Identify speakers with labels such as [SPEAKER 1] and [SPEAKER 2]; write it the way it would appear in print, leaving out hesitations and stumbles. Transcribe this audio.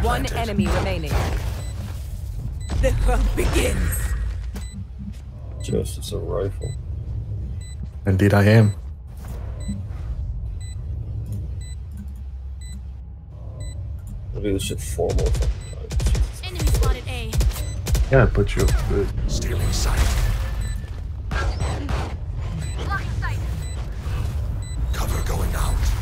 [SPEAKER 1] One enemy remaining. The hunt begins.
[SPEAKER 2] Just as a rifle.
[SPEAKER 3] Indeed, I am.
[SPEAKER 2] I'll do this shit 4 more fucking times.
[SPEAKER 4] Enemy spotted A.
[SPEAKER 3] Yeah, but you good.
[SPEAKER 5] Stealing sight. Cover going out.